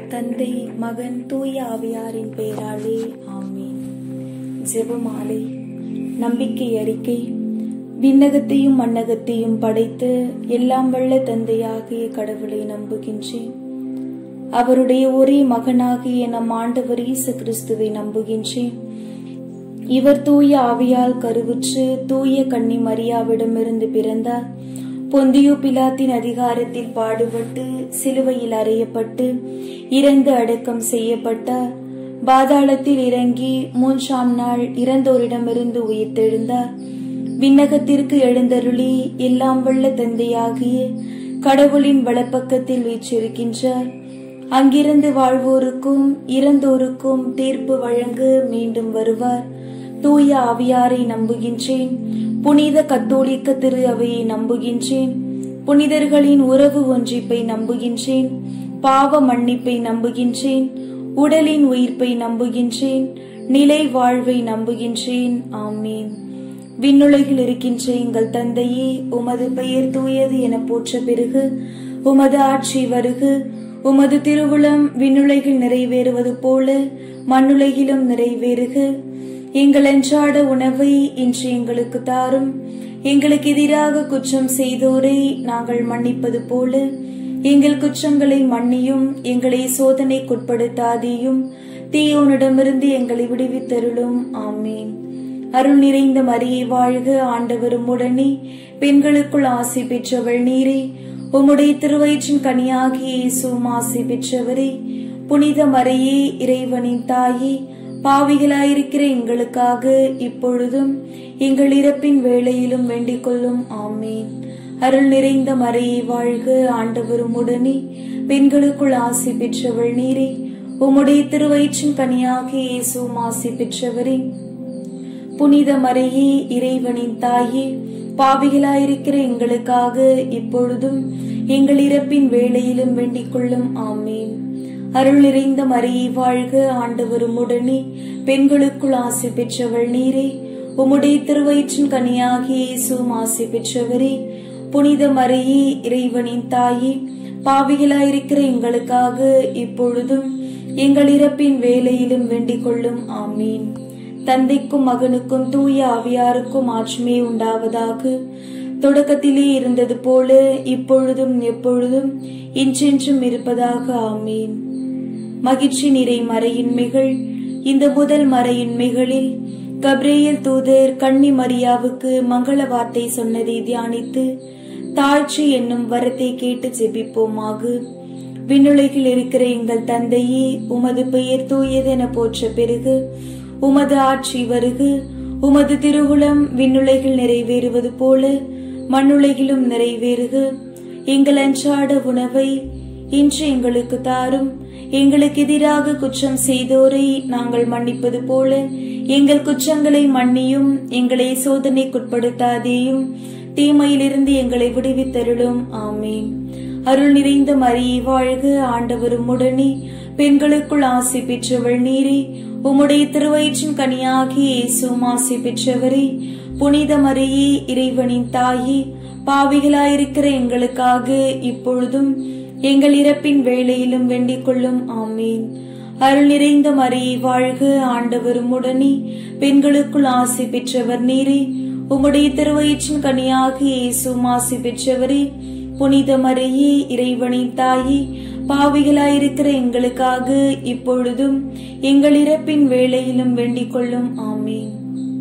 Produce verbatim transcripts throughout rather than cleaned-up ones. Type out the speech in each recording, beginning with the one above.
தந்தை, மகன், தூய ஆவியாரின் பெயராலே ஆமென். ஜெபமாலை. நம்பிக்கை அறிக்கை. விண்ணகத்தையும் மண்ணகத்தையும் படைத்து எல்லாம் வல்ல தந்தையாகிய கடவுளை நம்புகின்றேன். அவருடைய ஒரே மகனாகிய நம் ஆண்டவர் இயேசு கிறிஸ்துவை நம்புகின்றேன். இவர் தூய ஆவியால் கருவுற்று தூய கன்னி மரியாவிடமிருந்து பிறந்தார். பொந்தியு பிலாத்தின் அதிகாரத்தில் பாடுபட்டு சிலுவையில் அறையப்பட்டு இறந்து அடக்கம் செய்யப்பட்டார். பாதாளத்தில் இறங்கி மூன்றாம் நாள் இறந்தோரிடமிருந்து உயிர்த்தெழுந்தார். விண்ணகத்திற்கு எழுந்தருளி எல்லாம் வல்ல தந்தையாகிய கடவுளின் வலப்பக்கத்தில் வீற்றிருக்கின்றார். அங்கிருந்து வாழ்வோருக்கும் இறந்தோருக்கும் தீர்ப்பு வழங்க மீண்டும் வருவார். தூய ஆவியாரை நம்புகின்றேன். புனித கத்தோலிக்க திரு அவையை நம்புகின்றேன். புனிதர்களின் உறவு ஒன்றிப்பை நம்புகின்றேன். பாவ மன்னிப்பை நம்புகின்றேன். உடலின் உயிர்ப்பை நம்புகின்றேன். நிலை வாழ்வை நம்புகின்றேன். ஆமீன். விண்ணுலகில் இருக்கின்ற எங்கள் தந்தையே, உமது பெயர் தூயது என போற்ற பெருகு. உமது ஆட்சி வருகு. உமது திருவுளம் விண்ணுலகில் நிறைவேறுவது போல மண்ணுலகிலும் நிறைவேறுக. எங்கள் அன்றாட உணவை இன்று எங்களுக்கு தாரும். எங்களுக்கு எதிராக குற்றம் செய்தோரை நாங்கள் மன்னிப்பது போல எங்கள் குற்றங்களை மன்னியும். எங்களை சோதனைக்குட்படுத்தாதேயும், தீயோனிடமிருந்து எங்களை விடுவித்தருளும். ஆமீன். அருள் நிறைந்த மரியே வாழ்க, ஆண்டவர் உம்முடனே, பெண்களுக்குள் ஆசி பெற்றவள் நீரே. உம்முடைய திருவயிற்றின் கனியாகிய இயேசுவும் ஆசி பெற்றவரே. புனித மரியே, இறைவனின் தாயே, பாவிகளாயிருக்கிற எங்களுக்காக இப்பொழுதும் எங்கள் இறப்பின் வேளையிலும் வேண்டிக் கொள்ளும். ஆமீன். அருள் நிறைந்த மரியே வாழ்க, ஆண்டவர் உம்முடனே, பெண்களுக்குள் ஆசி பெற்றவள் நீரே. உம்முடைய திருவயிற்றின் கனியாகிய இயேசுவும் ஆசி பெற்றவரே. புனித மரியே, இறைவனின் தாயே, பாவிகளாயிருக்கிற எங்களுக்காக இப்பொழுதும் எங்கள் இறப்பின் வேளையிலும் வேண்டிக் கொள்ளும். ஆமீன். அருள் நிறைந்த மரியே வாழ்க, ஆண்டவர் உம்முடனே, பெண்களுக்குள் ஆசி பெற்றவள் நீரே. உம்முடைய திருவயிற்றின் கனியாகிய இயேசுவும் ஆசி பெற்றவரே. புனித மரியே, இறைவனின் தாயே, பாவிகளாயிருக்கிற எங்களுக்காக இப்பொழுதும் எங்கள் இறப்பின் வேளையிலும் வேண்டிக் கொள்ளும். ஆமீன். தந்தைக்கும் மகனுக்கும் தூய ஆவியாருக்கும் ஆட்சிமே உண்டாவதாக. தொடக்கத்திலே இருந்தது போல இப்பொழுதும் எப்பொழுதும் இன்றென்றும் இருப்பதாக. ஆமீன். மகிழ்ச்சி நிறை மறையின்மைகள். இந்த முதல் மறையின்மைகளில் கப்ரியேல் தூதர் கன்னி மரியாவுக்கு மங்கள வார்த்தை சொன்னதை தியானித்து தாழ்ச்சி என்னும் வரத்தை கேட்டு ஜெபிப்போமாக. விண்ணுலகில் இருக்கிற எங்கள் தந்தையே, உமது பெயர் தூயதென போற்ற பெருகு. உமது ஆட்சி வருகு. உமது திருவுளம் விண்ணுலகில் நிறைவேறுவது போல மண்ணுலகிலும் நிறைவேறுக. எங்கள் அன்றாட உணவை இன்று எங்களுக்கு தாரும். எங்களுக்கு எதிராக குற்றம் செய்தோரை நாங்கள் மன்னிப்பது போல எங்கள் குற்றங்களை மன்னியும். எங்களை சோதனைக்குட்படுத்தாதேயும், தீமையிலிருந்து எங்களை விடுவித்தருளும். ஆமீன். அருள் நிறைந்த மரியே வாழ்க, ஆண்டவர் உம்முடனே, பெண்களுக்குள் ஆசி பெற்றவள் நீரே. உம்முடைய திருவயிற்றின் கனியாகிய இயேசுவும் ஆசி பெற்றவரே. புனித மரியே, இறைவனின் தாயே, பாவிகளாயிருக்கிற எங்களுக்காக இப்பொழுதும் எங்கள் இறப்பின் வேளையிலும் வேண்டிக் கொள்ளும். ஆமீன். அருள் நிறைந்த மரியே வாழ்க, ஆண்டவர் உம்முடனே, பெண்களுக்குள் ஆசி பெற்றவர் நீரே. உம்முடைய திருவயிற்றின் கனியாகிய இயேசுவும் ஆசி பெற்றவரே. புனித மரியே, இறைவனின் தாயே, பாவிகளாயிருக்கிற எங்களுக்காக இப்பொழுதும் எங்கள் இறப்பின் வேளையிலும் வேண்டிக் கொள்ளும். ஆமீன்.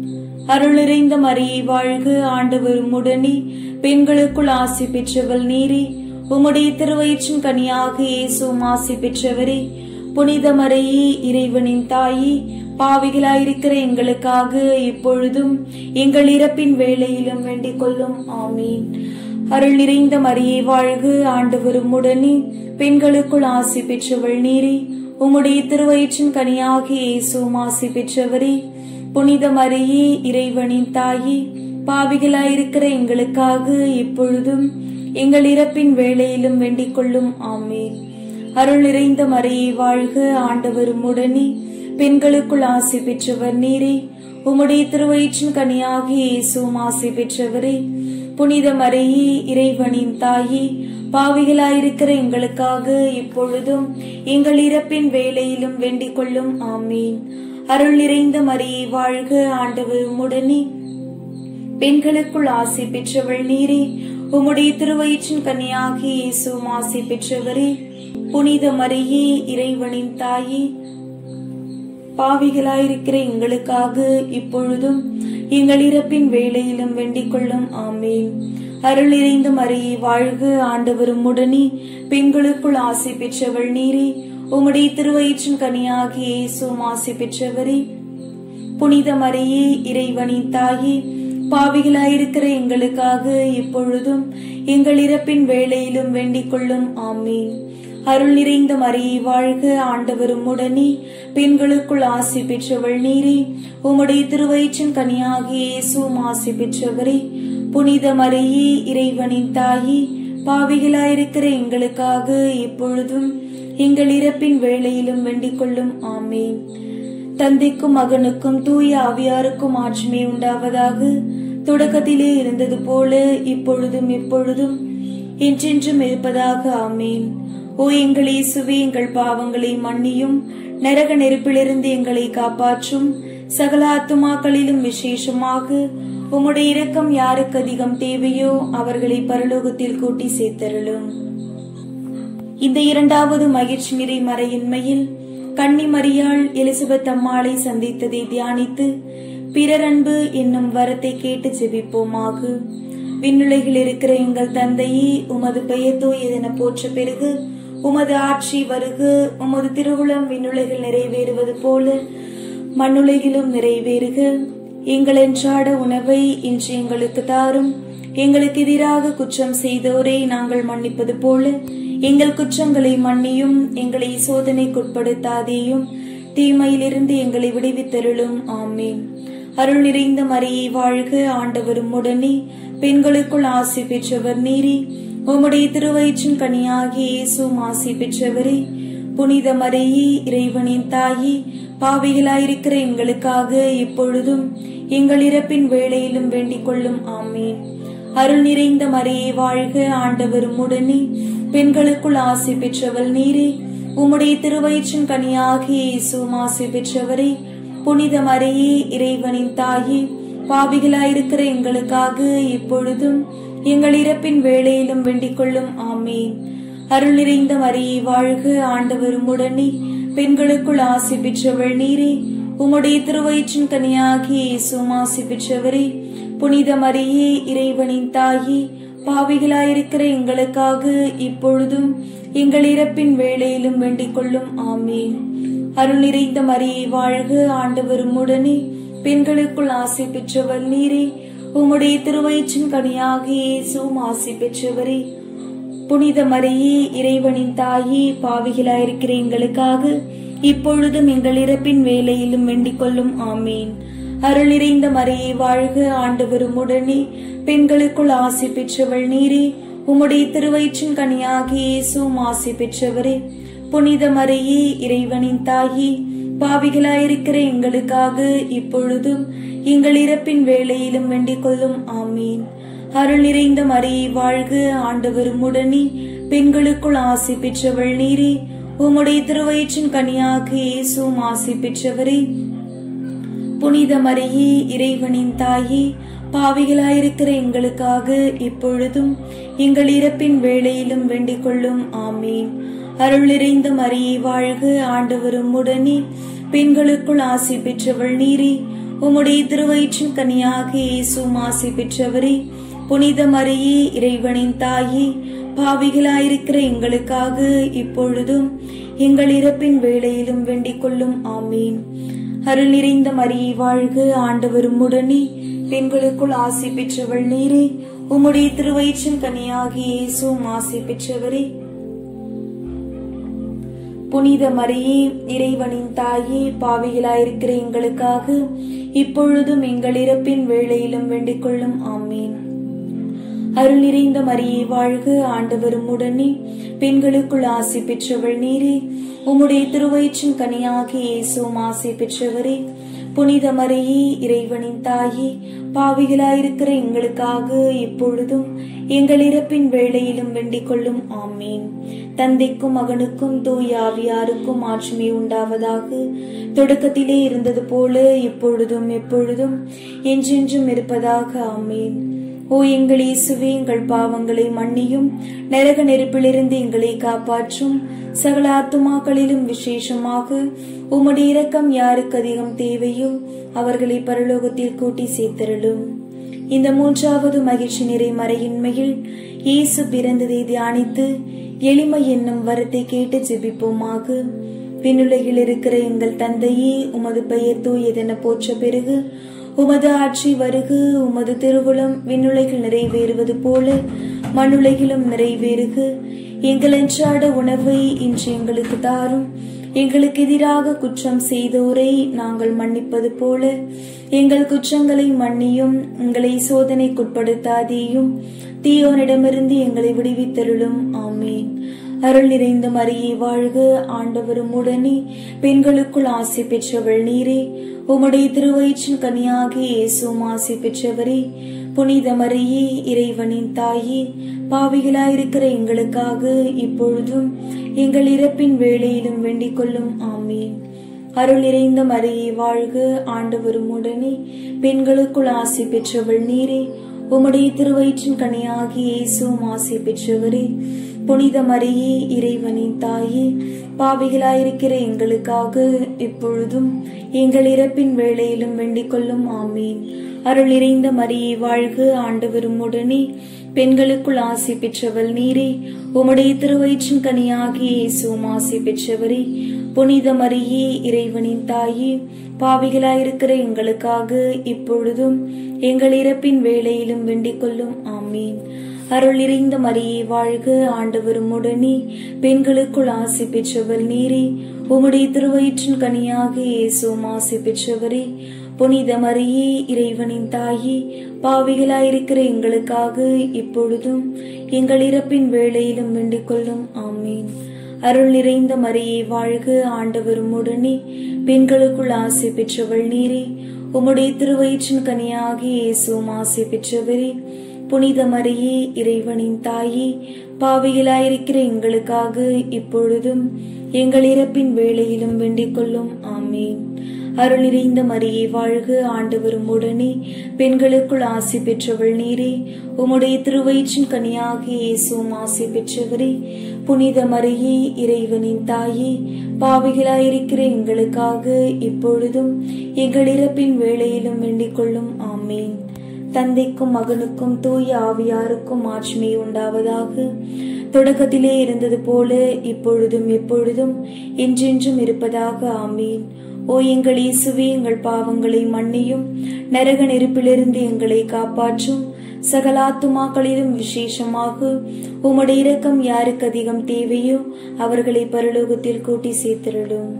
அருள் நிறைந்த மரியே வாழ்க, ஆண்டவர் உம்முடனே, பெண்களுக்குள் ஆசி பெற்றவள் நீரே. உம்முடைய திருவயிற்றின் கனியாகிய இயேசுவும் ஆசி பெற்றவரே. புனித மரியே, இறைவனின் தாயே, பாவிகளாயிருக்கிற எங்களுக்காக இப்பொழுதும் எங்கள் இறப்பின் வேளையிலும் வேண்டிக் கொள்ளும். ஆமீன். அருள் நிறைந்த மரியே வாழ்க, ஆண்டவர் உம்முடனே, பெண்களுக்குள் ஆசி பெற்றவள் நீரே. உம்முடைய திருவயிற்றின் கனியாகிய இயேசுவும் ஆசி பெற்றவரே. புனித மரியே, இறைவனின் தாயே, பாவிகளாயிருக்கிற எங்களுக்காக இப்பொழுதும் எங்கள் இறப்பின் வேளையிலும் வேண்டிக் கொள்ளும். ஆமீன். அருள் நிறைந்த மரியே வாழ்க, ஆண்டவர் உம்முடனே, பெண்களுக்குள் ஆசி பெற்றவர் நீரே. உம்முடைய திருவயிற்றின் கனியாகிய இயேசுவும் ஆசி பெற்றவரே. புனித மரியே இறைவனின் தாயே, பாவிகளாயிருக்கிற எங்களுக்காக இப்பொழுதும் எங்கள் இறப்பின் வேளையிலும் வேண்டிக் கொள்ளும். ஆமீன். அருள் நிறைந்த மரியே வாழ்க, ஆண்டவர் உம்முடனே, பெண்களுக்குள் ஆசி பெற்றவள் நீரே. உம்முடைய திருவயிற்றின் கன்னியாகிய இயேசுவும் ஆசி பெற்றவரே. புனித மரியே இறைவனின் தாயே, பாவிகளாயிருக்கிற எங்களுக்காக இப்பொழுதும் எங்கள் இறப்பின் வேளையிலும் வேண்டிக் கொள்ளும். ஆமீன். அருள் நிறைந்த மரியே வாழ்க, ஆண்டவர் உம்முடனே, பெண்களுக்குள் ஆசி பெற்றவள் நீரே. உம்முடைய திருவயிற்றின் கனியாகிய இயேசுவும் ஆசி பெற்றவரே. புனித மரியே இறைவனின் தாயே, பாவிகளாயிருக்கிற எங்களுக்காக இப்பொழுதும் எங்கள் இறப்பின் வேளையிலும் வேண்டிக் கொள்ளும். ஆமீன். அருள் நிறைந்த மரியே வாழ்க, ஆண்டவர் உம்முடனே, பெண்களுக்குள் ஆசி பெற்றவள் நீரே. உம்முடைய திருவயிற்றின் கனியாகிய இயேசுவும் ஆசி பெற்றவரே. புனித மரியே இறைவனின் தாயே, பாவிகளாயிருக்கிற எங்களுக்காக இப்பொழுதும் எங்கள் இறப்பின் வேளையிலும் வேண்டிக் கொள்ளும். ஆமீன். தந்தைக்கும் மகனுக்கும் தூய ஆவியாருக்கும் ஆட்சிமை உண்டாவதாக. தொடக்கத்திலே இருந்தது போல இப்பொழுதும் எப்பொழுதும் என்றென்றும் இருப்பதாக. ஆமீன். ஓ எங்கள் இயேசுவே, எங்கள் பாவங்களை மன்னியும், நரக நெருப்பிலிருந்து எங்களை காப்பாற்றும். சகல ஆத்துமாக்களிலும் விசேஷமாக உம்முடைய இரக்கம் யாருக்கு அதிகம் தேவையோ அவர்களை பரலோகத்தில் கூட்டி சேர்த்தருளும். இந்த இரண்டாவது மகிழ்ச்சி நிறை மறையின்மையில் கன்னி மரியாள் எலிசபெத் அம்மாளை சந்தித்ததை தியானித்து பிறர் அன்பு என்னும் வரத்தை கேட்டு ஜெபிப்போமாக. விண்ணுலகில் இருக்கிற எங்கள் தந்தையே, உமது பெயர் தூயதென போற்ற பெருகு. உமது ஆட்சி வருக. உமது திருவுளம் விண்ணுலகில் நிறைவேறுவது போல மண்ணுலகிலும் நிறைவேறுக. எங்கள் அன்றாட உணவை இன்று எங்களுக்கு தாரும். எங்களுக்கு எதிராக குற்றம் செய்தோரை நாங்கள் மன்னிப்பது போல எங்கள் குற்றங்களை மன்னியும். எங்களை சோதனைக்குட்படுத்தாதேயும், தீமையிலிருந்து எங்களை விடுவித்தருளும். ஆமீன். அருள் நிறைந்த மரியே வாழ்க, ஆண்டவர் உம்முடனே, பெண்களுக்குள் ஆசி பெற்றவர் நீரே. உம்முடைய திருவயிற்றின் கனியாகிய இயேசுவும் ஆசி பெற்றவரே. புனித மரியே இறைவனின் தாயே, பாவிகளாயிருக்கிற எங்களுக்காக இப்பொழுதும் எங்கள் இறப்பின் வேளையிலும் வேண்டிக் கொள்ளும். ஆமீன். அருள் நிறைந்த மரியே வாழ்க, ஆண்டவர் உம்முடனே, பெண்களுக்குள் ஆசி பெற்றவள் நீரே. உம்முடைய திருவயிற்றின் கனியாகிய இயேசுவும் ஆசி பெற்றவரே. புனித மரியே இறைவனின் தாயே, பாவிகளாயிருக்கிற எங்களுக்காக இப்பொழுதும் எங்கள் இறப்பின் வேளையிலும் வேண்டிக் கொள்ளும். ஆமீன். அருள் நிறைந்த மரியே வாழ்க, ஆண்டவர் உம்முடனே, பெண்களுக்குள் ஆசி பெற்றவள் நீரே. உம்முடைய திருவயிற்றின் கனியாகிய இயேசுவும் ஆசி பெற்றவரே. புனித மரியே இறைவனின் தாயே, பாவிகளாயிருக்கிற எங்களுக்காக இப்பொழுதும் எங்கள் இறப்பின் வேளையிலும் வேண்டிக் கொள்ளும். ஆமீன். அருள் நிறைந்த மரியே வாழ்க, ஆண்டவர் உம்முடனே, பெண்களுக்குள் ஆசி பெற்றவள் நீரே. உம்முடைய திருவயிற்றின் கனியாகிய இயேசுவும் ஆசி பெற்றவரே. புனித மரியே இறைவனின் தாயே, பாவிகளாயிருக்கிற எங்களுக்காக இப்பொழுதும் எங்கள் இறப்பின் வேளையிலும் வேண்டிக் கொள்ளும். ஆமீன். அருள் நிறைந்த மரியே வாழ்க, ஆண்டவர் உம்முடனே, பெண்களுக்குள் ஆசி பெற்றவள் நீரே. உம்முடைய திருவயிற்றின் கனியாகிய இயேசுவும் ஆசி பெற்றவரே. புனித மரியே இறைவனின் தாயே, பாவிகளாயிருக்கிற எங்களுக்காக இப்பொழுதும் எங்கள் இறப்பின் வேளையிலும் வேண்டிக் கொள்ளும். ஆமீன். அருள் நிறைந்த மரியே வாழ்க, ஆண்டவர் உம்முடனே, பெண்களுக்குள் ஆசி பெற்றவள் நீரே. உம்முடைய திருவயிற்றின் கனியாகிய இயேசுவும் ஆசி பெற்றவரே. புனித மரியே இறைவனின் தாயே, பாவிகளாயிருக்கிற எங்களுக்காக இப்பொழுதும் எங்கள் இறப்பின் வேளையிலும் வேண்டிக் கொள்ளும். ஆமீன். அருள் நிறைந்த மரியே வாழ்க, ஆண்டவர் உம்முடனே, பெண்களுக்குள் ஆசி பெற்றவள் நீரே. உம்முடைய திருவயிற்றின் கனியாகிய இயேசுவும் ஆசி பெற்றவரே. புனித மரியே இறைவனின் தாயே, பாவிகளாயிருக்கிற எங்களுக்காக இப்பொழுதும் எங்கள் இறப்பின் வேளையிலும் வேண்டிக் கொள்ளும். ஆமீன். அருள் நிறைந்த மரியே வாழ்க, ஆண்டவர் உம்முடனே, பெண்களுக்குள் ஆசி பெற்றவள் நீரே. உம்முடைய திருவயிற்றின் கனியாகிய இயேசுவும் ஆசி பெற்றவரே. புனித மரியே இறைவனின் தாயே, பாவிகளாயிருக்கிற எங்களுக்காக இப்பொழுதும் எங்கள் இறப்பின் வேளையிலும் வேண்டிக் கொள்ளும். ஆமீன். அருள் நிறைந்த மரியே வாழ்க, ஆண்டவர் உம்முடனே, பெண்களுக்குள் ஆசி பெற்றவள் நீரே. உம்முடைய திருவயிற்றின் கனியாகிய இயேசுவும் ஆசி பெற்றவரே. புனித மரியே இறைவனின் தாயே, பாவிகளாயிருக்கிற எங்களுக்காக இப்பொழுதும் எங்கள் இறப்பின் வேளையிலும் வேண்டிக் கொள்ளும். ஆமீன். தந்தைக்கும் மகனுக்கும் தூய ஆவியாருக்கும் ஆட்சிமை உண்டாவதாக. தொடக்கத்திலே இருந்தது போல இப்பொழுதும் எப்பொழுதும் என்றென்றும் இருப்பதாக. ஆமீன். ஓ எங்கள் இயேசுவே, எங்கள் பாவங்களை மன்னியும், நரக நெருப்பிலிருந்து எங்களை காப்பாற்றும். சகல ஆத்துமாக்களிலும் விசேஷமாக உம்முடைய இரக்கம் யாருக்கு அதிகம் தேவையோ அவர்களை பரலோகத்தில் கூட்டி சேர்த்தருளும். இந்த மூன்றாவது மகிழ்ச்சி நிறை மறையின்மையில் இயேசு பிறந்ததை தியானித்து எளிமை என்னும் வரத்தை கேட்டு ஜெபிப்போமாக. விண்ணுலகில் இருக்கிற எங்கள் தந்தையே, உமது பெயர் தூயதென போற்ற பெருகு. உமது ஆட்சி வருக. உமது திருவுளம் விண்ணுலகில் நிறைவேறுவது போல மண்ணுலகிலும் நிறைவேறுக. எங்கள் அன்றாட உணவை இன்று எங்களுக்கு தாரும். எங்களுக்கு எதிராக குற்றம் செய்தோரை நாங்கள் மன்னிப்பது போல எங்கள் குற்றங்களை மன்னியும். எங்களை சோதனைக்குட்படுத்தாதேயும், தீயோனிடமிருந்து எங்களை விடுவித்தருளும். ஆமீன். அருள் நிறைந்த மரியே வாழ்க, ஆண்டவரும் உடனே, பெண்களுக்குள் ஆசி பெற்றவள் நீரே. உம்முடைய திருவயிற்றின் கனியாகிய இயேசுவும் ஆசி பெற்றவரே. புனித மரியே இறைவனின் தாயே, பாவிகளாயிருக்கிற எங்களுக்காக இப்பொழுதும் எங்கள் இறப்பின் வேளையிலும் வேண்டிக் கொள்ளும். ஆமீன். அருள் நிறைந்த மரியே வாழ்க, ஆண்டவரும் உடனே, பெண்களுக்குள் ஆசி பெற்றவள் நீரே. உம்முடைய திருவயிற்றின் கனியாகிய இயேசுவும் ஆசி பெற்றவரே. புனித மரியே இறைவனின் தாயே, பாவிகளாயிருக்கிற எங்களுக்காக இப்பொழுதும் எங்கள் இறப்பின் வேளையிலும் வேண்டிக் கொள்ளும். ஆமீன். அருள் நிறைந்த மரியே வாழ்க, ஆண்டவரும் உடனே, பெண்களுக்குள் ஆசி பெற்றவள் நீரே. உம்முடைய திருவயிற்றின் கனியாகிய இயேசுவும் ஆசி பெற்றவரே. புனித மரியே இறைவனின் தாயே, பாவிகளாயிருக்கிற எங்களுக்காக இப்பொழுதும் எங்கள் இறப்பின் வேளையிலும் வேண்டிக் கொள்ளும். ஆமீன். அருள் நிறைந்த மரியே வாழ்க, ஆண்டவரும் உடனே, பெண்களுக்குள் ஆசி பெற்றவள் நீரே. உம்முடைய திருவயிற்றின் கனியாகிய இயேசுவும் ஆசி பெற்றவரே. புனித மரியே இறைவனின் தாயே, பாவிகளாயிருக்கிற எங்களுக்காக இப்பொழுதும் எங்கள் இறப்பின் வேளையிலும் வேண்டிக் கொள்ளும். ஆமீன். அருள் நிறைந்த மரியே வாழ்க, ஆண்டவரும் உடனே, பெண்களுக்குள் ஆசி பெற்றவள் நீரே. உம்முடைய திருவயிற்றின் கனியாகிய இயேசுவும் ஆசி பெற்றவரே. புனித மரியே இறைவனின் தாயே, பாவிகளாயிருக்கிற எங்களுக்காக இப்பொழுதும் எங்கள் இறப்பின் வேளையிலும் வேண்டிக் கொள்ளும். ஆமீன். அருள் நிறைந்த மரியே வாழ்க, ஆண்டவரும் உடனே, பெண்களுக்குள் ஆசி பெற்றவள் நீரே. உம்முடைய திருவயிற்றின் கனியாகிய இயேசுவும் ஆசி பெற்றவரே. புனித மரியே இறைவனின் தாயே, பாவிகளாயிருக்கிற எங்களுக்காக இப்பொழுதும் எங்கள் இறப்பின் வேளையிலும் வேண்டிக் கொள்ளும். ஆமீன். தந்தைக்கும் மகனுக்கும் தூய ஆவியாருக்கும் ஆட்சிமை உண்டாவதாக. தொடக்கத்திலே இருந்தது போல இப்பொழுதும் எப்பொழுதும் என்றென்றும் இருப்பதாக. ஆமீன். ஓ எங்கள் இயேசுவே, எங்கள் பாவங்களை மன்னியும், நரக நெருப்பிலிருந்து எங்களை காப்பாற்றும். சகலாத்துமாக்களிலும் விசேஷமாக உம்முடைய இரக்கம் யாருக்கு அதிகம் தேவையோ அவர்களை பரலோகத்தில் கூட்டி சேர்த்திருளும்.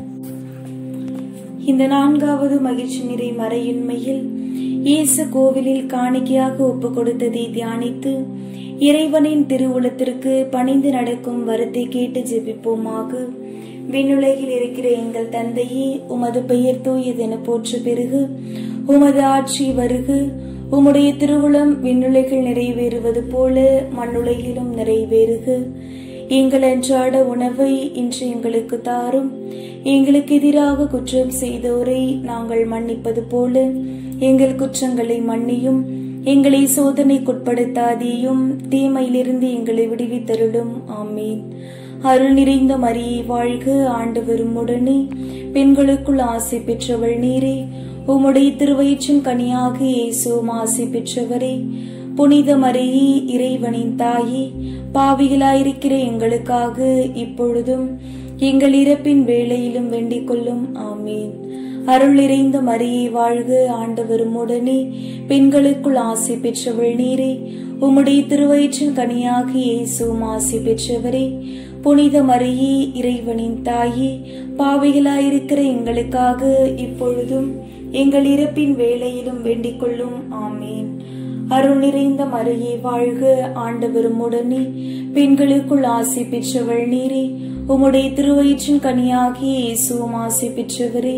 இந்த நான்காவது மகிழ்ச்சி நிறை மறையின்மையில் இயேசு கோவிலில் காணிக்கையாக ஒப்பு கொடுத்ததை தியானித்து இறைவனின் திருவுளத்திற்கு பணிந்து நடக்கும் வரத்தை கேட்டு ஜெபிப்போமாக. விண்ணுலகில் இருக்கிற எங்கள் தந்தையே, உமது பெயர் தூயதென போற்ற பெருகு. உமது ஆட்சி வருக. உம்முடைய திருவுளம் விண்ணுலகில் நிறைவேறுவது போல மண்ணுலகிலும் நிறைவேறுக. எங்கள் அன்றாட உணவை இன்று எங்களுக்கு தாரும். எங்களுக்கு எதிராக குற்றம் செய்தோரை நாங்கள் மன்னிப்பது போல எங்கள் குற்றங்களை மன்னியும். எங்களை சோதனைக்குட்படுத்தாதேயும், தீமையிலிருந்து எங்களை விடுவித்தருளும். ஆமீன். அருள் நிறைந்த மரியே வாழ்க, ஆண்டவரும் உடனே, பெண்களுக்குள் ஆசி பெற்றவள் நீரே. உம்முடைய திருவயிற்றின் கனியாகிய இயேசுவும் ஆசி பெற்றவரே. புனித மரியே இறைவனின் தாயே, பாவிகளாயிருக்கிற எங்களுக்காக இப்பொழுதும் எங்கள் இறப்பின் வேளையிலும் வேண்டிக் கொள்ளும். ஆமீன். அருள் நிறைந்த மரியே வாழ்க, ஆண்டவரும் உடனே, பெண்களுக்குள் ஆசி பெற்றவள் நீரே. உம்முடைய திருவயிற்றின் கனியாகிய இயேசுவும் ஆசி பெற்றவரே. புனித மரியே இறைவனின் தாயே, பாவிகளாயிருக்கிற எங்களுக்காக இப்பொழுதும் எங்கள் இறப்பின் வேளையிலும் வேண்டிக் கொள்ளும். ஆமீன். அருள் நிறைந்த மரியே வாழ்க, ஆண்டவரும் உடனே, பெண்களுக்குள் ஆசி பெற்றவள் நீரே. உம்முடைய திருவயிற்றின் கனியாகிய இயேசுவும் ஆசி பெற்றவரே.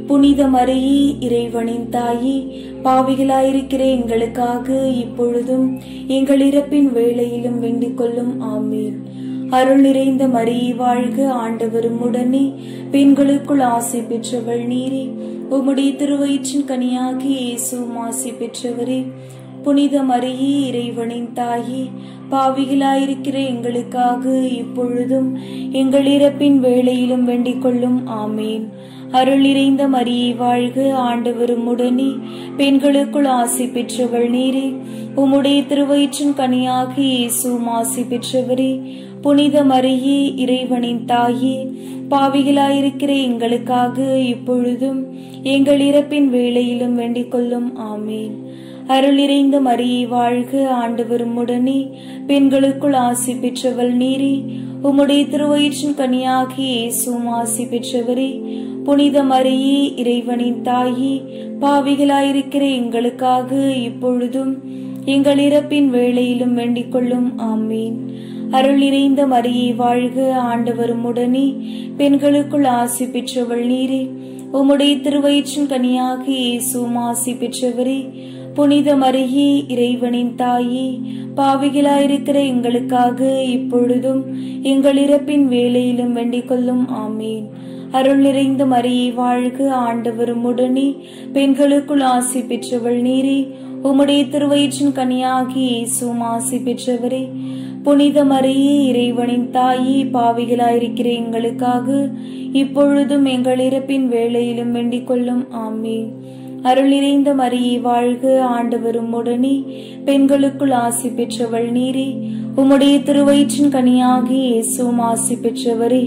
புனித மரியே இறைவனின் தாயே, பாவிகளாயிருக்கிற எங்களுக்காக இப்பொழுதும் எங்கள் இறப்பின் வேளையிலும் வேண்டிக் கொள்ளும். ஆமீன். அருள் நிறைந்த மரியே வாழ்க, ஆண்டவர் உம்முடனே, பெண்களுக்குள் ஆசி பெற்றவள் நீரே. உம்முடைய திருவயிற்றின் கனியாகி இயேசுவும் ஆசி பெற்றவரே. புனித மரியே இறைவனின் தாயே, பாவிகளாயிருக்கிற எங்களுக்காக இப்பொழுதும் எங்கள் இறப்பின் வேளையிலும் வேண்டிக் கொள்ளும். ஆமீன். அருள் நிறைந்த மரியே வாழ்க, ஆண்டவர் உம்முடனே, பெண்களுக்குள் ஆசி பெற்றவள் நீரே. உம்முடைய திருவயிற்றின் கனியாகி இயேசுவும் ஆசி பெற்றவரே. புனித மரியே இறைவனின் தாயே, பாவிகளாயிருக்கிற எங்களுக்காக இப்பொழுதும் எங்கள் இறப்பின் வேளையிலும் வேண்டிக் கொள்ளும். ஆமீன். அருள் நிறைந்த மரியே வாழ்க, ஆண்டவர் உம்முடனே, பெண்களுக்குள் ஆசி பெற்றவள் நீரே. உம்முடைய திருவயிற்றின் கனியாகி இயேசுவும் ஆசி பெற்றவரே. புனித மரியே இறைவனின் தாயே, பாவிகளாயிருக்கிற எங்களுக்காக இப்பொழுதும் எங்கள் இறப்பின் வேளையிலும் வேண்டிக் கொள்ளும். ஆமீன். அருள் நிறைந்த மரியே வாழ்க, ஆண்டவர் உம்முடனே, பெண்களுக்குள் ஆசி பெற்றவள் நீரே. உம்முடைய திருவயிற்றின் கனியாகி இயேசுவும் ஆசி பெற்றவரே. புனித மரியே இறைவனின் தாயே, பாவிகளாயிருக்கிற எங்களுக்காக இப்பொழுதும் எங்கள் இறப்பின் வேளையிலும் வேண்டிக் கொள்ளும். ஆமீன். அருள் நிறைந்த மரியே வாழ்க, ஆண்டவர் உம்முடனே, பெண்களுக்குள் ஆசி பெற்றவள் நீரே. உம்முடைய திருவயிற்றின் கனியாகி இயேசுவும் ஆசி பெற்றவரே. புனித மரியே இறைவனின் தாயே, பாவிகளாயிருக்கிற எங்களுக்காக இப்பொழுதும் எங்கள் இறப்பின் வேளையிலும் வேண்டிக் கொள்ளும். ஆமீன். அருள் நிறைந்த மரியே வாழ்க, ஆண்டவர் உம்முடனே, பெண்களுக்குள் ஆசி பெற்றவள் நீரே. உம்முடைய திருவயிற்றின் கனியாகி இயேசுவும் ஆசி பெற்றவரே.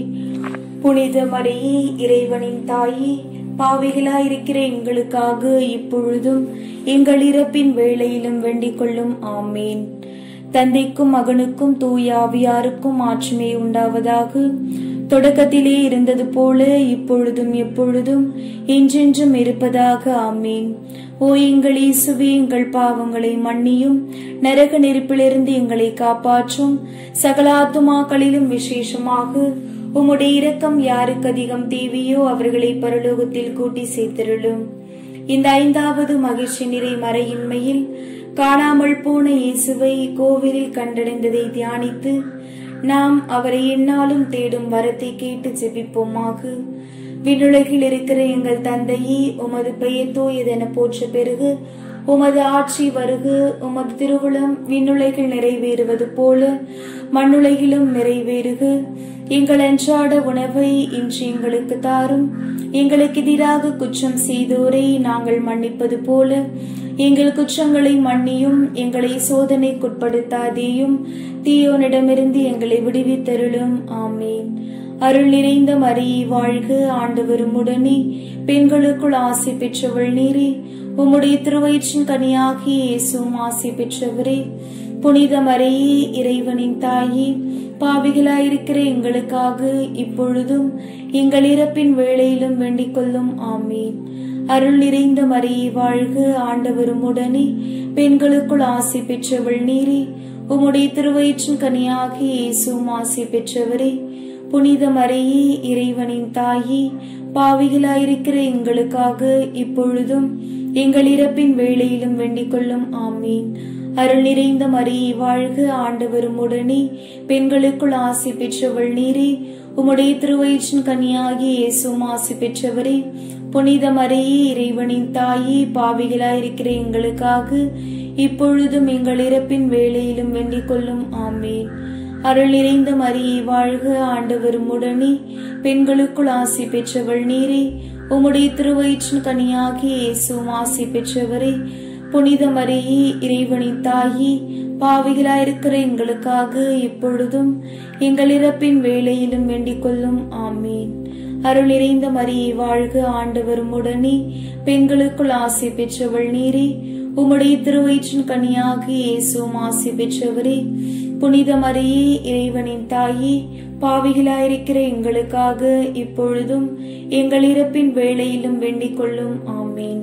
புனித மரியே இறைவனின் தாயே, பாவிகளாயிருக்கிற எங்களுக்காக இப்பொழுதும் எங்கள் இறப்பின் வேளையிலும் வேண்டிக் கொள்ளும். ஆமீன். தந்தைக்கும் மகனுக்கும் தூய ஆவியாருக்கும் ஆட்சிமை உண்டாவதாக. தொடக்கத்திலே இருந்தது போல இப்பொழுதும் எப்பொழுதும் என்றென்றும் இருப்பதாக. ஆமீன். ஓ எங்கள் இயேசுவே, எங்கள் பாவங்களை மன்னியும், நரக நெருப்பிலிருந்து எங்களை காப்பாற்றும். சகல ஆத்துமாக்களிலும் விசேஷமாக உம்முடைய இரக்கம் யாருக்கு அதிகம் தேவையோ அவர்களை பரலோகத்தில் கூட்டி சேர்த்திருளும். இந்த ஐந்தாவது மகிழ்ச்சி நிறை மறையின்மையில் காணாமல் போன இயேசுவை கோவிலில் கண்டடைந்ததை தியானித்து நாம் அவரை எந்நாளும் தேடும் வரத்தை கேட்டு ஜெபிப்போமாக. விண்ணுலகில் இருக்கிற எங்கள் தந்தையே, உமது பெயர் தூயதென போற்ற பெருகு. உமது ஆட்சி வருக. உமது திருவுளம் விண்ணுலகில் நிறைவேறுவது போல மண்ணுலகிலும் நிறைவேறுக. எங்கள் அன்றாட உணவை இன்று எங்களுக்கு தாரும். எங்களுக்கு எதிராக குற்றம் செய்தோரை நாங்கள் மன்னிப்பது போல எங்கள் குற்றங்களை மன்னியும். எங்களை சோதனைக்குட்படுத்தாதேயும், தீயோனிடமிருந்து எங்களை விடுவித்தருளும். ஆமீன். அருள் நிறைந்த மரியே வாழ்க, ஆண்டவர் உம்முடனே, பெண்களுக்குள் ஆசி பெற்றவள் நீரே. உம்முடைய திருவயிற்றின் கனியாகி இயேசுவும் ஆசி பெற்றவரே. புனித மரியே இறைவனின் தாயே, பாவிகளாயிருக்கிற எங்களுக்காக இப்பொழுதும் எங்கள் இறப்பின் வேளையிலும் வேண்டிக் கொள்ளும். ஆமீன். அருள் நிறைந்த மரியே வாழ்க, ஆண்டவர் உம்முடனே, பெண்களுக்குள் ஆசி பெற்றவள் நீரே. உம்முடைய திருவயிற்றின் கனியாகி இயேசுவும் ஆசி பெற்றவரே. புனித மரியே இறைவனின் தாயே, பாவிகளாயிருக்கிற எங்களுக்காக இப்பொழுதும் எங்கள் இறப்பின் வேளையிலும் வேண்டிக் கொள்ளும். ஆமீன். அருள் நிறைந்த மரியே வாழ்க, ஆண்டவர் உம்முடனே, பெண்களுக்குள் ஆசி பெற்றவள் நீரே. உம்முடைய திருவயிற்றின் கனியாகி இயேசுவும் ஆசி பெற்றவரே. புனித மரியே இறைவனின் தாயே, பாவிகளாயிருக்கிற எங்களுக்காக இப்பொழுதும் எங்கள் இறப்பின் வேளையிலும் வேண்டிக் கொள்ளும். ஆமீன். அருள் நிறைந்த மரியே வாழ்க, ஆண்டவர் உம்முடனே, பெண்களுக்குள் ஆசி பெற்றவள் நீரே. உம்முடைய திருவயிற்றின் கனியாகி இயேசுவும் ஆசி பெற்றவரே. புனித மரியே இறைவனின் தாயே, பாவிகளாயிருக்கிற எங்களுக்காக இப்பொழுதும் எங்கள் இறப்பின் வேளையிலும் வேண்டிக் கொள்ளும். ஆமீன். அருள் நிறைந்த மரியே வாழ்க, ஆண்டவர் உம்முடனே, பெண்களுக்குள் ஆசி பெற்றவள் நீரே. உம்முடைய திருவயிற்றின் கனியாகி இயேசுவும் ஆசி பெற்றவரே. புனித மரியே இறைவனின் தாயே, பாவிகளாயிருக்கிற எங்களுக்காக இப்பொழுதும் எங்கள் இறப்பின் வேளையிலும் வேண்டிக் கொள்ளும். ஆமீன்.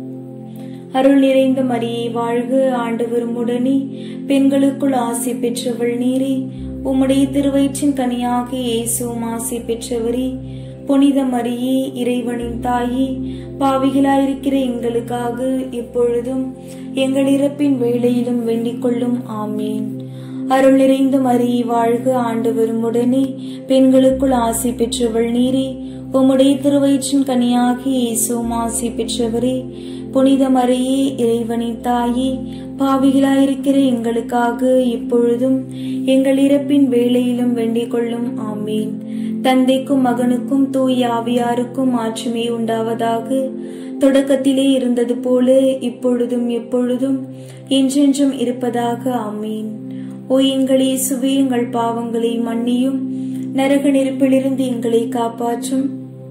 அருள் நிறைந்த மரியே வாழ்க, ஆண்டவர் உம்முடனே, பெண்களுக்குள் ஆசி பெற்றவள் நீரே. உம்முடைய திருவயிற்றின் கனியாகி இயேசுவும் ஆசி பெற்றவரே. புனித மரியே, இறைவனின் தாயே, பாவிகளாயிருக்கிற எங்களுக்காக இப்பொழுதும் எங்கள் இறப்பின் வேளையிலும் வேண்டிக் கொள்ளும். ஆமீன். அருள் நிறைந்த மரியே வாழ்க, ஆண்டவர் உம்முடனே, பெண்களுக்குள் ஆசி பெற்றவள் நீரே. உம்முடைய திருவயிற்றின் கனியாகிய இயேசுவும் ஆசி பெற்றவரே. புனித மரியே, இறைவனின் தாயே, பாவிகளாயிருக்கிற எங்களுக்காக இப்பொழுதும் எங்கள் இறப்பின் வேளையிலும் வேண்டிக் கொள்ளும். ஆமீன். தந்தைக்கும் மகனுக்கும் தூய ஆவியாருக்கும் மாட்சிமை உண்டாவதாக. தொடக்கத்திலே இருந்தது போல இப்பொழுதும் எப்பொழுதும் என்றென்றும் இருப்பதாக. ஆமீன். ஓ எங்கள் இயேசுவே, எங்கள் பாவங்களை மன்னியும், நரக நெருப்பிலிருந்து எங்களை காப்பாற்றும்.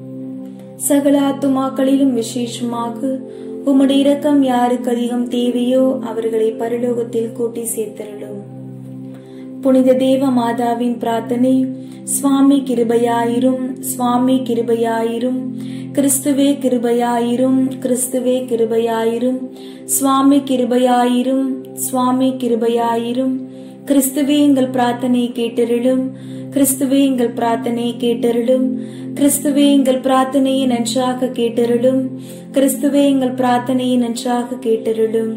சகல ஆத்துமாக்களிலும் விசேஷமாக உம்முடைய இரக்கம் யாருக்கு அதிகம் தேவையோ அவர்களை பரலோகத்தில் கூட்டி சேர்த்தருளும். புனித தேவ மாதாவின் பிரார்த்தனை. சுவாமி கிருபையாயிரும், சுவாமி கிருபையாயிரும், கிறிஸ்துவே கிருபையாயிரும், கிறிஸ்துவே கிருபையாயிரும், சுவாமி கிருபையாயிரும், சுவாமி கிருபையாயிரும். கிறிஸ்துவே எங்கள் பிரார்த்தனை கேட்டருளும், கிறிஸ்துவே எங்கள் பிரார்த்தனை கேட்டருளும், கிறிஸ்துவே எங்கள் பிரார்த்தனையை நன்றாக கேட்டருளும், கிறிஸ்துவே எங்கள் பிரார்த்தனையை நன்றாக கேட்டருளும்.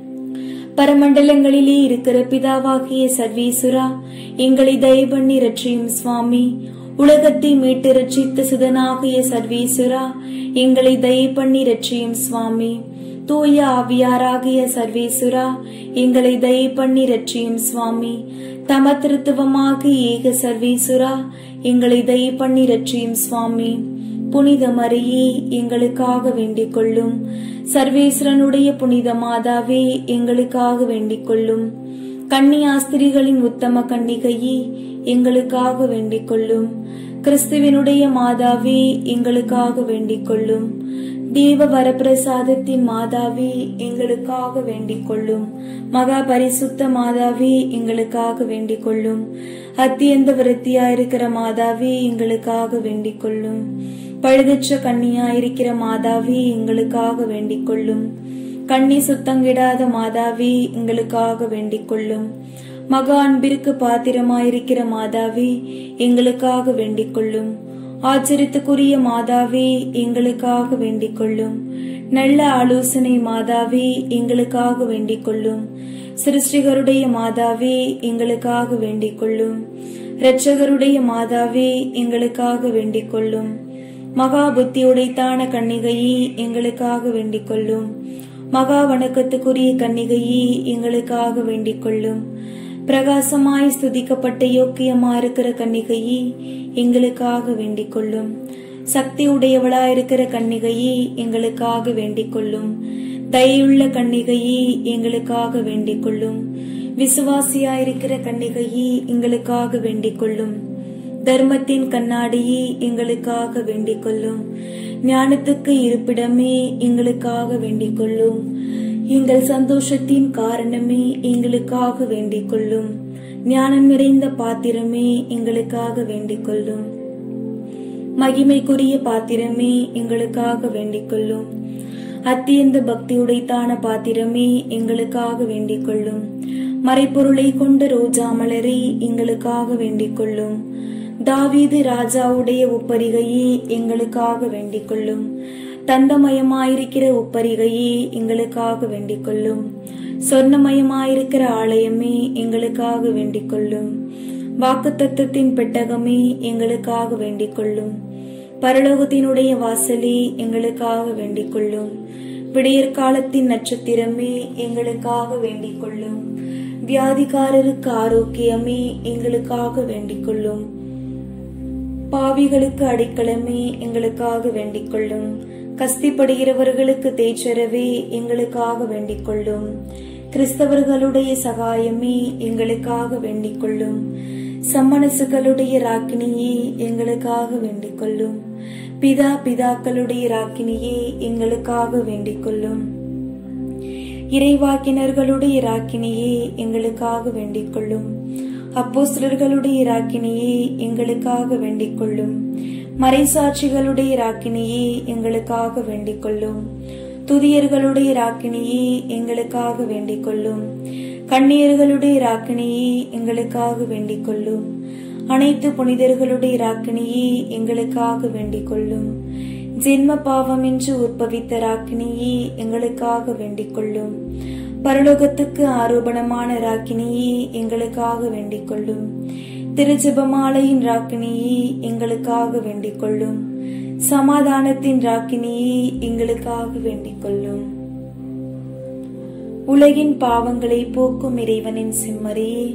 பரமண்டலங்களிலே இருக்கிற பிதாவாகிய சர்வேசுரா, எங்களை தயவு பண்ணி ரட்சியும் சுவாமி. உலகத்தை மீட்டு ரட்சித்த சுதனாகிய சர்வேசுரா, எங்களை தயவு பண்ணி ரட்சியும் சுவாமி. தூய ஆவியாராகிய சர்வேசுரா, எங்களை தயவு பண்ணி ரட்சியும் சுவாமி. தம திருத்துவமாக ஏக சர்வேசுரா, எங்களை தயவு பண்ணி ரட்சியும் சுவாமி. புனித மரியே, எங்களுக்காக வேண்டிக் கொள்ளும். சர்வேஸ்வரனுடைய புனித மாதாவே, எங்களுக்காக வேண்டிக் கொள்ளும். கன்னியாஸ்திரிகளின் உத்தம கன்னிகையே, எங்களுக்காக வேண்டிக் கொள்ளும். கிறிஸ்துவனுடைய மாதாவே, எங்களுக்காக வேண்டிக் கொள்ளும். தேவ வரப்பிரசாதத்தின் மாதாவே, எங்களுக்காக வேண்டிக் கொள்ளும். மகா பரிசுத்த மாதாவே, எங்களுக்காக வேண்டிக் கொள்ளும். அத்தியந்த விருத்தியாயிருக்கிற மாதாவே, எங்களுக்காக வேண்டிக் கொள்ளும். பழுதற்ற கன்னியாயிருக்கிற மாதாவே, எங்களுக்காக வேண்டிக் கொள்ளும். கண்ணி சுத்தங்கிடாத மாதாவே, எங்களுக்காக வேண்டிக் கொள்ளும். மகா அன்பிற்கு பாத்திரமாயிருக்கிற மாதாவே, எங்களுக்காக வேண்டிக் கொள்ளும். ஆச்சரியத்துக்குரிய மாதாவே, எங்களுக்காக வேண்டிக் கொள்ளும். நல்ல ஆலோசனை மாதாவே, எங்களுக்காக வேண்டிக் கொள்ளும். சிருஷ்டிகருடைய மாதாவே, எங்களுக்காக வேண்டிக் கொள்ளும். இரட்சகருடைய மாதாவே, எங்களுக்காக வேண்டிக் கொள்ளும். மகா புத்தியுடைத்தான கன்னிகையே, எங்களுக்காக வேண்டிக் கொள்ளும். மகா வணக்கத்துக்குரிய கன்னிகையே, எங்களுக்காக வேண்டிக் கொள்ளும். பிரகாசமாய் ஸ்துதிக்கப்பட்ட யோக்கியமா இருக்கிற கன்னிகையே, எங்களுக்காக வேண்டிக் கொள்ளும். சக்தி உடையவளாயிருக்கிற கன்னிகையே, எங்களுக்காக வேண்டிக் கொள்ளும். தயையுள்ள கன்னிகையே, எங்களுக்காக வேண்டிக் கொள்ளும். விசுவாசியாயிருக்கிற கன்னிகையே, எங்களுக்காக வேண்டிக் கொள்ளும். தர்மத்தின் கண்ணாடியே, எங்களுக்காக வேண்டிக் கொள்ளும். ஞானத்துக்கு இருப்பிடமே, எங்களுக்காக வேண்டிக் கொள்ளும். எங்கள் சந்தோஷத்தின் காரணமே, எங்களுக்காக வேண்டிக் கொள்ளும். ஞானம் நிறைந்த பாத்திரமே, எங்களுக்காக வேண்டிக் கொள்ளும். மகிமைக்குரிய பாத்திரமே, எங்களுக்காக வேண்டிக் கொள்ளும். அத்தியந்த பக்தியுடைத்தான பாத்திரமே, எங்களுக்காக வேண்டிக் கொள்ளும். மறைப்பொருளை கொண்ட ரோஜா மலரே, எங்களுக்காக வேண்டிக் கொள்ளும். தாவீது ராஜாவுடைய உப்பரிகையே, எங்களுக்காக வேண்டிக் கொள்ளும். தந்தமயமாயிருக்கிற உப்பரிகையே, எங்களுக்காக வேண்டிக் கொள்ளும். சொர்ணமயமாயிருக்கிற ஆலயமே, எங்களுக்காக வேண்டிக் கொள்ளும். வாக்குத்தத்தத்தின் பெட்டகமே, எங்களுக்காக வேண்டிக் கொள்ளும். பரலோகத்தினுடைய வாசலே, எங்களுக்காக வேண்டிக் கொள்ளும். விடியற் காலத்தின் நட்சத்திரமே, எங்களுக்காக வேண்டிக் கொள்ளும். வியாதிகாரருக்கு ஆரோக்கியமே, எங்களுக்காக வேண்டிக் கொள்ளும். பாவிகளுக்கு அடைக்கலமே, எங்களுக்காக வேண்டிக் கொள்ளும். கஸ்திப்படுகிறவர்களுக்கு தேய்ச்சரவே, எங்களுக்காக வேண்டிக் கொள்ளும். கிறிஸ்தவர்களுடைய சகாயமே, எங்களுக்காக வேண்டிக் கொள்ளும். சம்மனசுகளுடைய ராக்கினியே, எங்களுக்காக வேண்டிக் கொள்ளும். பிதா பிதாக்களுடைய ராக்கினியே, எங்களுக்காக வேண்டிக் கொள்ளும். இறைவாக்கினர்களுடைய ராக்கினியே, எங்களுக்காக வேண்டிக் கொள்ளும். அப்போஸ்தலர்களுடைய ராக்கினியே, எங்களுக்காக வேண்டிக் கொள்ளும். மறைசாட்சிகளுடைய ராக்கினியே, எங்களுக்காக வேண்டிக் கொள்ளும். துதியர்களுடைய ராக்கினியே, எங்களுக்காக வேண்டிக் கொள்ளும். கண்ணியர்களுடைய ராக்கினியே, எங்களுக்காக வேண்டிக் கொள்ளும். அனைத்து புனிதர்களுடைய ராக்கினியே எங்களுக்காக வேண்டிக் கொள்ளும். ஜென்ம பாவமின்றி உற்பவித்த ராக்கினியே எங்களுக்காக வேண்டிக் கொள்ளும். பரலோகத்துக்கு ஆரோபணமான ராக்கினியே எங்களுக்காக வேண்டிக் கொள்ளும். திருஜெபமாலையின் ராக்கினியே எங்களுக்காக வேண்டிக் கொள்ளும். சமாதானத்தின் ராக்கினியே எங்களுக்காக வேண்டிக் கொள்ளும். உலகின் பாவங்களை போக்கும் இறைவனின் செம்மறியே,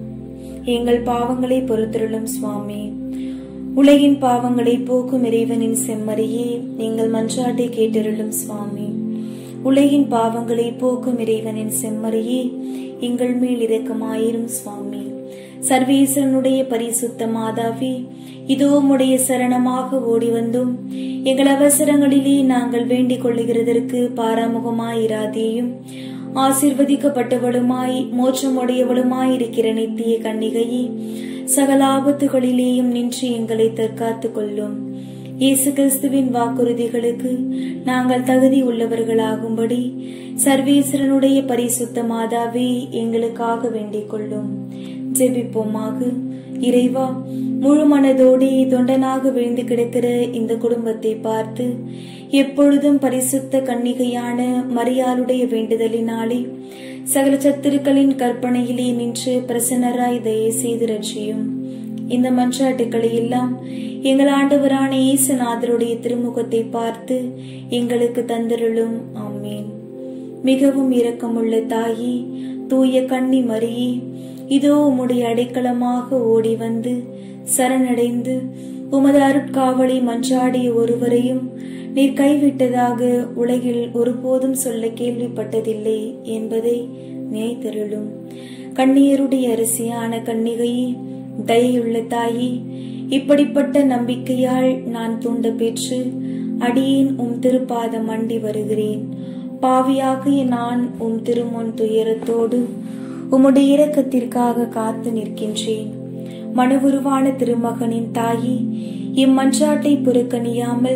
எங்கள் பாவங்களை பொறுத்தருளும் சுவாமி. உலகின் பாவங்களை போக்கும் இறைவனின் செம்மறியே, எங்கள் மன்றாட்டை கேட்டருளும் சுவாமி. உலகின் பாவங்களை போக்கும் இறைவனின் செம்மறியே, எங்கள் மேல் இரக்கமாயிரும் சுவாமி. சர்வேசனுடைய பரிசுத்த மாதாவே, இதோ உம்முடைய சரணமாக ஓடி வந்தோம். எங்கள் அவசரங்களிலே நாங்கள் வேண்டிக் கொள்ளுகிறதற்கு பாராமுகமாயிராதேயும். ஆசீர்வதிக்கப்பட்டவளுமாய் மோட்சமுடையவளுமாய் இருக்கிற நித்திய கன்னிகையே, சகல ஆபத்துகளிலேயும் நின்று எங்களை தற்காத்துக் கொள்ளும். இயேசு கிறிஸ்துவின் வாக்குறுதிகளுக்கு நாங்கள் தகுதி உள்ளவர்களாகும்படி சர்வேஸ்வரனுடைய பரிசுத்த மாதாவே எங்களுக்காக வேண்டிக் கொள்ளும். ஜெபிப்போமாக. இறைவா, முழு மனதோடே தொண்டனாக விழுந்து கிடக்கிற இந்த குடும்பத்தை பார்த்து எப்பொழுதும் பரிசுத்த கன்னிகையான மரியாளுடைய வேண்டுதலினாலே சகல சத்துருக்களின் கற்பனையிலே நின்று பிரசன்னராய் தயை செய்து ரட்சியும். இந்த மன்றாட்டுக்களை எல்லாம் எங்கள் ஆண்டவரான இயேசுநாதருடைய திருமுகத்தை பார்த்து எங்களுக்கு தந்தருளும். ஆமீன். மிகவும் இரக்கமுள்ள தாயே, தூய கன்னி மரியே, இதோ உம்முடைய அடைக்கலமாக ஓடி வந்து சரணடைந்து உமது அருட்காவலை மன்றாடிய ஒருவரையும் நீர் கைவிட்டதாக உலகில் ஒருபோதும் சொல்ல கேள்விப்பட்டதில்லை என்பதை நினைத்தருளும். கன்னியருடைய அரசியான கன்னிகையே, தயையுள்ள தாயே, இப்படிப்பட்ட நம்பிக்கையால் நான் தூண்ட பெற்று அடியேன் உம் திருப்பாதம் அண்டி வருகிறேன். பாவியாகிய நான் உம் திருமுன் துயரத்தோடு உம்முடைய இரக்கத்திற்காக காத்து நிற்கின்றேன். மனவுருவான திருமகனின் தாயே, இம்மன்றாட்டை புறக்கணியாமல்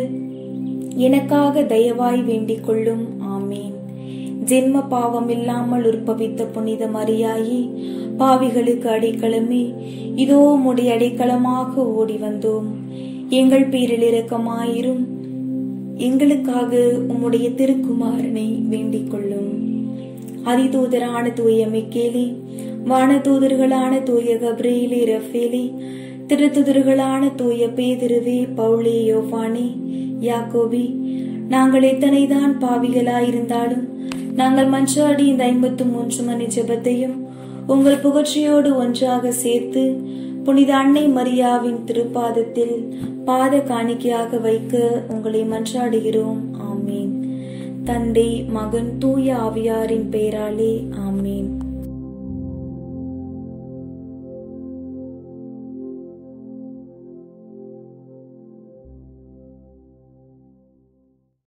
எனக்காக தயவாய் வேண்டிக் கொள்ளும். ஆமீன். ஜென்ம பாவம் இல்லாமல் உற்பவித்த புனித மரியாயே, பாவிகளுக்கு அடைக்கலமே, இதோ உம்முடைய அடைக்கலமாக ஓடி வந்தோம். எங்கள் பேரில் இரக்கமாயிரும். எங்களுக்காக உம்முடைய திருக்குமாரனை வேண்டிக் கொள்ளும். அதிதூதரான தூய மிக்கேலே, வானதூதர்களான தூய கப்ரியேலே, ரஃபேலே, திருத்துதர்களான தூய பேதுருவே, பவுலே, யோவானே, யாக்கோபி, நாங்கள் எத்தனைதான் பாவிகளாயிருந்தாலும் நாங்கள் மன்றாடி இந்த ஐம்பத்து மூன்று மணி ஜெபத்தையும் உங்கள் புகழ்ச்சியோடு ஒன்றாக சேர்த்து புனித அன்னை மரியாவின் திருப்பாதத்தில் பாத காணிக்கையாக வைக்க உங்களை மன்றாடுகிறோம். ஆமீன். தந்தை, மகன், தூய ஆவியாரின் பெயராலே. ஆமீன்.